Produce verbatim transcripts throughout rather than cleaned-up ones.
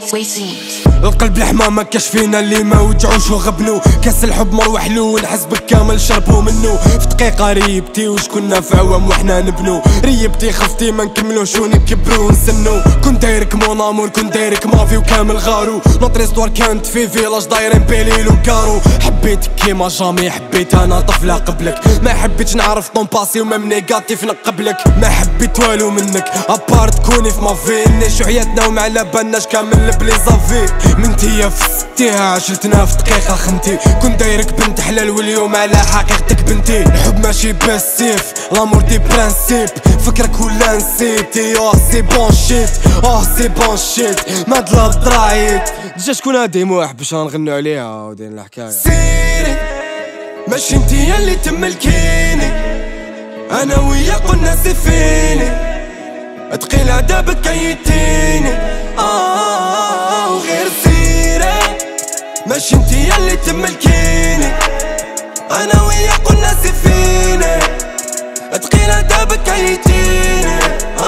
القلب الحما ما كاش فينا اللي ما وجعوش وغبنو، كاس الحب مروح له ونحسبك كامل شربو منو. في دقيقة ريبتي وش كنا في عوام وحنا نبنو، ريبتي خفتي ما نكملوش ونكبرو ونسنو. كنت دايرك مون امور كنت دايرك مافي وكامل غارو، نوطري ستوار كانت في فيلاج دايرين بيليل وكارو. حبيتك كيما جامي حبيت انا طفلة قبلك، ما حبيتش نعرف طون باسي ومام نيجاتيف نقبلك. ما حبيت والو منك ابار تكوني في مافي، نعيشو حياتنا وما على بالناش كامل بليزافي. منتيا في ستيها عشرتنا في دقيقة خنتي، كنت دايرك بنت حلال واليوم على حقيقتك بنتي. الحب ماشي بالسيف لامور دي برانسيب، فكرك ولا نسيتي. اه سي بون شيت اه سي بون شيت ما دلا ضرايت. جا شكون هادي موحب باش غنغنو عليها ودين الحكاية. سيري ماشي انتيا اللي تملكيني، انا ويا قلنا سيفيني، تقيل عذابك كيتيني. اه وغير سيري ماشي انتيا اللي تملكيني، انا ويا قلنا سيفيني، تقيل عذابك كيتيني.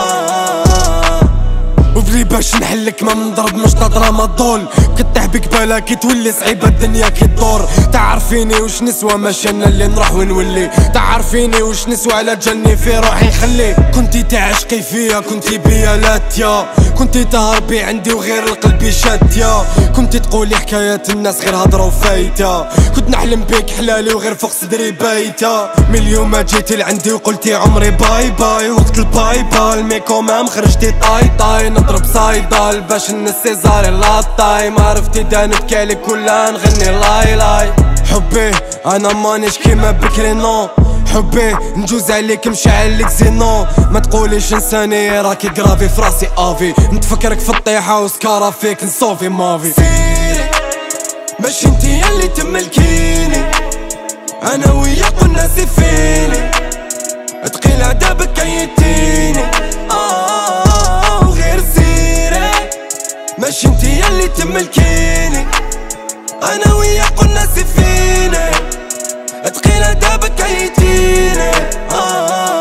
وبلي باش نحلك ما منضرب مش نضرة ما تضل، كطيح بك بالا كي تولي صعيبة الدنيا كي تدور. تعرفيني وش نسوى ماشي انا اللي نروح ونولي، تعرفيني وش نسوى على جلني في روحي نخلي. كنتي تعشقي فيا كنتي بيا لاتيا، كنتي تهربي عندي وغير القلب شاتيا، كنتي تقولي حكايات الناس غير هضرة وفايتة، كنت نحلم بيك حلالي وغير فوق صدري بايتة. من اليوم ما جيتي لعندي وقلتي عمري باي باي، وقت الباي باي مي كومام خرجتي طاي طاي. نضرب صايدال باش نسي زاري لاطاي، ما عرفتي دا نبكي عليك ولا نغني لاي لاي. حبي انا مانيش كيما بكري نو، حبي نجوز عليك مشعل لك زينو. ما تقوليش انساني راكي كرافي في راسي افي، نتفكرك في الطيحة وسكارة فيك نصوفي مافي. سيري ماشي انتي اللي تملكيني، انا ويا قلنا سيفيني، تقيل عذابك كيتيني. اه وغير سيري ماشي انتي اللي تملكيني، انا ويا قلنا سيفيني، تقيل عذابك كيتيني. آه